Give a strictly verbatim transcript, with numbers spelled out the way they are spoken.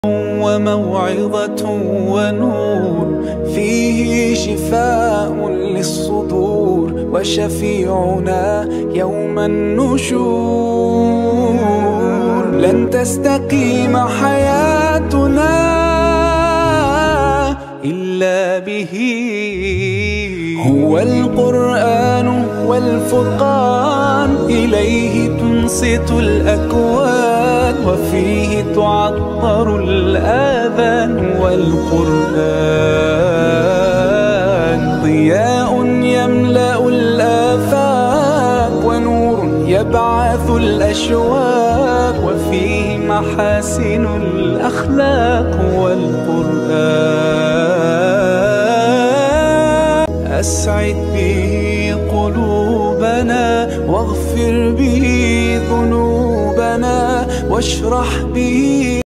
وموعظة ونور، فيه شفاء للصدور وشفيعنا يوم النشور. لن تستقيم حياتنا إلا به، هو القرآن والفرقان، إليه تنصت الأكوان، وفيه تعطر الآذان. والقرآن ضياء يملأ الآفاق، ونور يبعث الأشواق، وفيه محاسن الأخلاق. والقرآن أسعد به قلوبنا، واغفر به ذنوبنا، واشرح به